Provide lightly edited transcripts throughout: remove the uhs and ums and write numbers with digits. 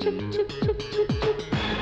চুপ চুপ চুপ চুপ চুপ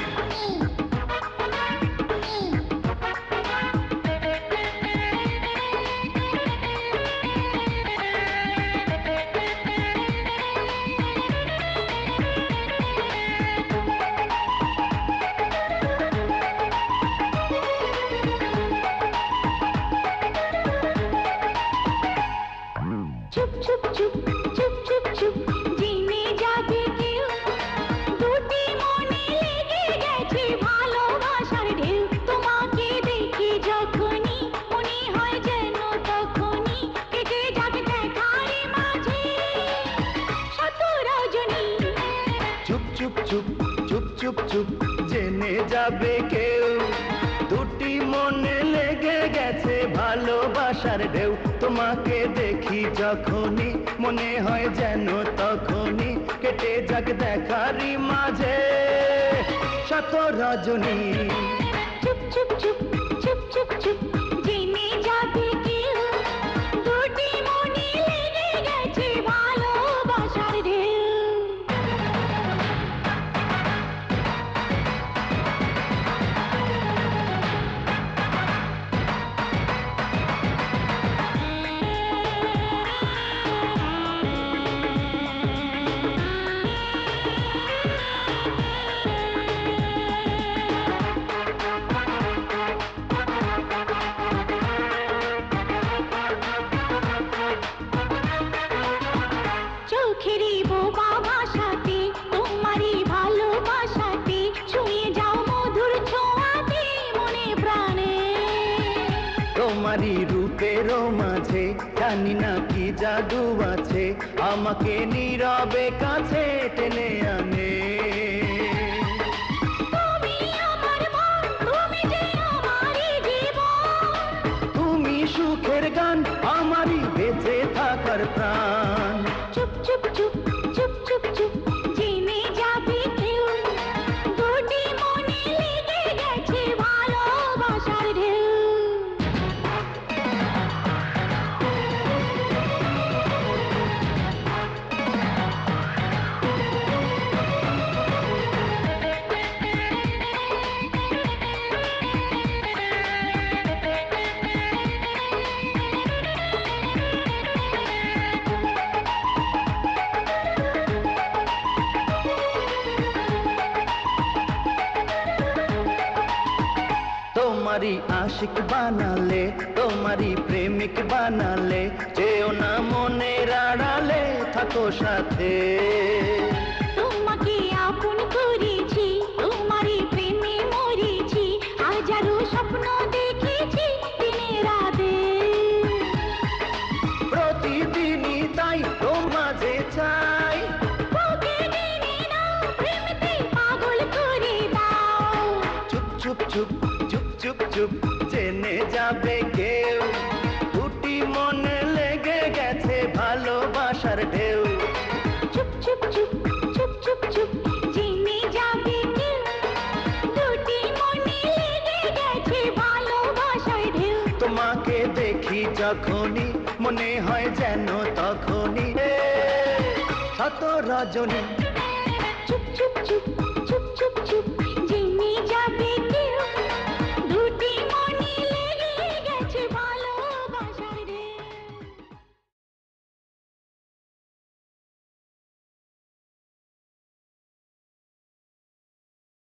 চুপ চুপ চুপ চুপ চুপ চুপ জেনে যাবে কেউ দুটি মনে লেগে গেছে ভালোবাসার ঢেউ তোমাকে দেখি যখনই মনে হয় যেন তখনই কেটে যাবে দেখারে মাঝে শত রজনী চুপ চুপ চুপ চুপ চুপ চুপ জেনে যাবে কেউ দুটি মনে লেগে গেছে ভালোবাসার ঢেউ তোমাকে দেখি যখনই মনে হয় যেন তখনই কেটে যাক দেখারি মাঝে শত রজনী চুপ চুপ চুপ চুপ চুপ চুপ জেনে যাবে কেউ দুটি মনে লেগে গেছে ভালোবাসার ঢেউ চোখেরই বোবা ভাষাতে তোমারই ভালোবাসাতে ছুঁয়ে যাও মধুর ছোঁয়াতে মনে প্রাণে তোমারই রূপের মাঝে জানি না কি জাদু আছে আমাকে নীরবে কাছে টেনে আনে তুমি আমার মন তুমি যে আমারই জীবন তুমি সুখের গান আমারই বেঁচে থাকার প্রাণ চুপ চুপ চুপ চুপ চুপ চুপ জেনে যাবে কেউ দুটি মনে লেগে গেছে ভালোবাসার ঢেউ তোমারই আশিক বানালে তোমারই প্রেমিক বানালে যেও না মনের আড়ালে থাকো সাথে তোমাকে আপন করেছি তোমারই প্রেমে মরেছি হাজারো স্বপ্ন দেখেছি দিনে রাতে প্রতিদিনই তাই তোমাঝে চাই বুকে টেনে নাও প্রেমেতে পাগল করে দাও চুপ চুপ চুপ চুপ চুপ চুপ জেনে যাবে কেউ দুটি মনে লেগে গেছে ভালোবাসার ঢেউ চুপ চুপ চুপ চুপ চুপ চুপ জেনে যাবে কেউ দুটি মনে লেগে গেছে ভালোবাসার ঢেউ তোমাকে দেখি যখনই মনে হয় যেন তখনই শত রজনী চুপ চুপ চুপ